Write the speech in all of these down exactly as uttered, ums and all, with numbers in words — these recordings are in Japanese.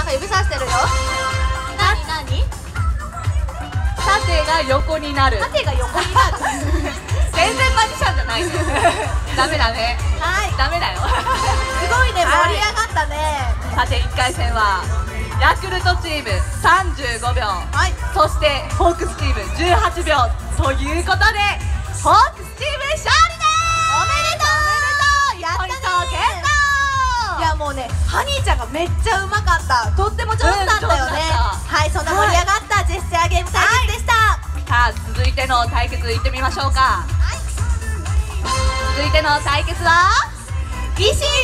か指さしてるよ。なになに？ 縦が横になる。 縦が横になる。 全然マジシャンじゃないです。ダメダメ。 はい。 ダメだよ。 すごいね、盛り上がったね。 さていっかい戦はヤクルトチームさんじゅうごびょう、 はい、 そしてホークスチームじゅうはちびょうということでホークスチーム勝利です。 おめでとう。やったね。いやもうね、ハニーちゃんがめっちゃうまかった。とっても上手だったよね。はい、そんな盛り上がったジェスチャーゲーム対決でした。 さあ続いての対決いってみましょうか。続いての対決は石電信ゲー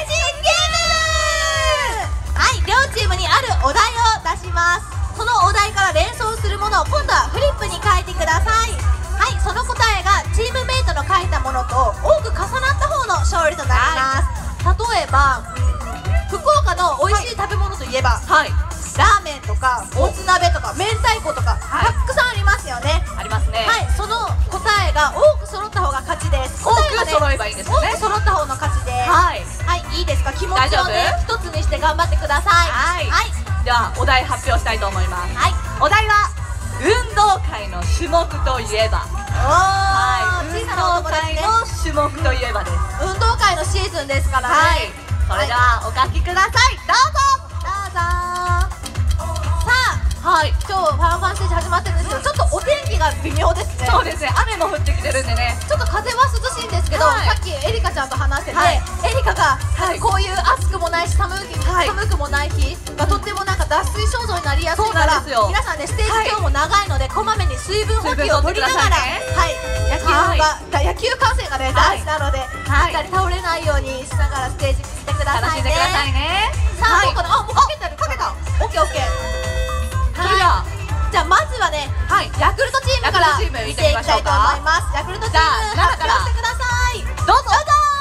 ム。はい、両チームにあるお題を出します。そのお題から連想するものを今度はフリップに書いてください。はい、その答えがチームメイトの書いたものと多く重なった方の勝利となります。例えば、福岡の美味しい食べ物といえば、はい、ラーメンとかもつ鍋とか明太子とか、はい、たくさんありますよね。 ありますね。 はい、その答えが多く揃った方が勝ちです。 多く揃えばいいんですよね。 多く揃った方の勝ちです。 はい、 はい、いいですか。気持ちをね一つにして頑張ってください。 はい、はい、ではお題発表したいと思います。 はい、 お題は運動会の種目といえば。 はい、 運動会の種目といえばです。 運動会のシーズンですからね。はい、 それではお書きください。どうぞ。 どうぞ。さあ、はい、今日ファンファンステージ始まってるんですけど、ちょっとお天気が微妙ですね。 そうですね、雨も降ってきてるんでね。 ちょっと風は涼しいんですけど、さっきエリカちゃんと話してて、エリカがこういう暑くもないし寒くもない日がとってもなんか脱水症状になりやすいから、皆さんね、ステージ今日も長いのでこまめに水分補給を取りながら、はい、野球が野球観戦がね大事なので、しっかり倒れないようにしながらステージしてくださいね。さあ、どうかな。あ、もうかけてる。かけた。オッケーオッケー。それでは、じゃあまずはね、ヤクルトチームから見ていきたいと思います。ヤクルトチーム発表してください。どうぞ。どうぞ。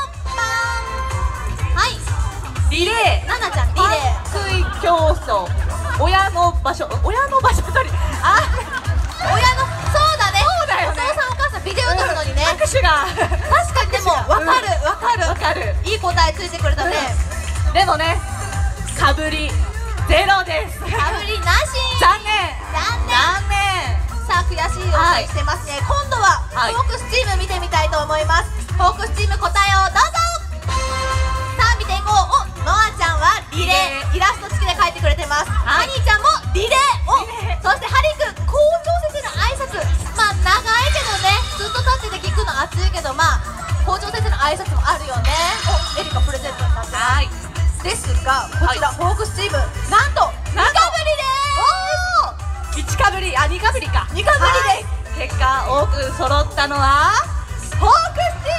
はい。 リレー。 ななちゃん、リレー。 水競争。親の場所。親の場所取り。 あ、親の、そうだね。 そうだよね。 お父さんお母さんビデオ撮るのにね。 拍手が。 確かにでもわかるわかるわかる。 いい答えついてくれたね。 でもね、かぶりゼロです。 かぶりなし。 残念。 残念。 残念。 さあ、悔しい思いしてますね。今度はホークスチーム見てみたいと思います。ホークスチーム答えをどうぞ。さあ見ていこう。お、ノアちゃんはリレー、イラスト付きで書いてくれてます。ハニーちゃんもリレー。お、そしてハリーくん、校長先生の挨拶。まあ長いけどね、ずっと立ってて聞くの熱いけど、まあ校長先生の挨拶もあるよね。お、エリカプレゼントになってます。ですが、こちらホークスチームなんとにかぶりです。 いちかぶり、あ、にかぶりか。 にかぶりです。 結果多く揃ったのはホークスチームの勝利です。おめでとう。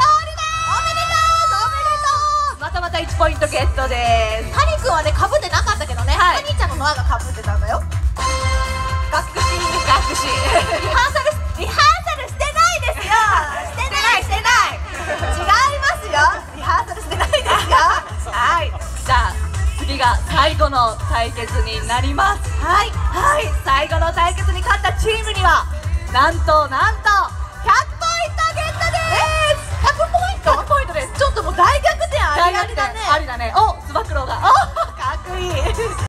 おめでとう。またまたいちポイントゲットです。 ハニーくんはね、かぶってなかったけどね、ハニーちゃんのノアがかぶってたんだよ。学士学士リハーサルリハーサルしてないですよ。してないしてない違いますよ。リハーサルしてないですよ。 はい、じゃあ次が最後の対決になります。 はいはい、最後の対決に勝ったチームにはなんとなんとひゃくポイントゲットです。 ひゃくポイント？ ひゃくポイントです。 ちょっともう大逆転ありありだね。 ありだね。お、つば九郎が。お、かっこいい。